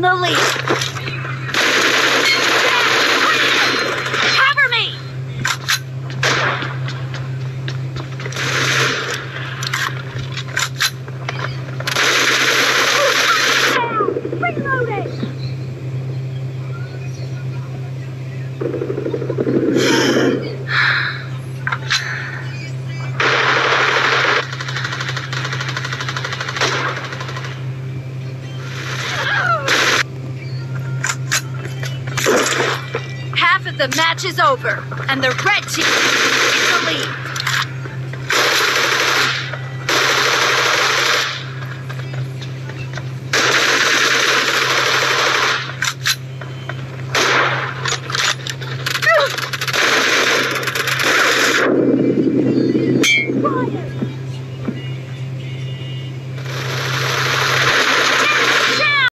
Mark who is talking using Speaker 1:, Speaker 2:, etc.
Speaker 1: the lead. Cover me! Reloading! Half of the match is over, and the red team is in the lead.